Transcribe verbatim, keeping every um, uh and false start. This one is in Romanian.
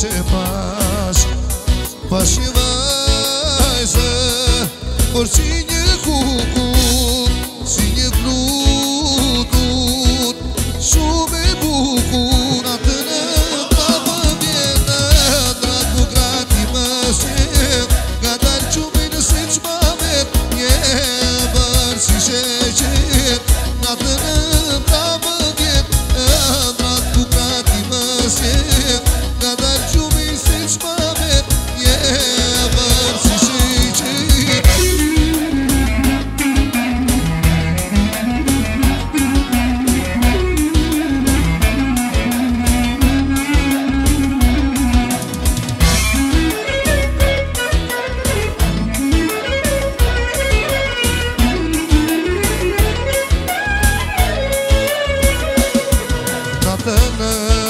ce faci, faci și vai să oricine cucut, cine glutut, și-o-me bucur, atâră tavă vienă, dracu gratimă se, gadar ciumine se-ți mamet, e bărți și șecet, atâră tavă vienă, dracu gratimă se, gadar ciumine se-ți mamet, e bărți și șecet. Tată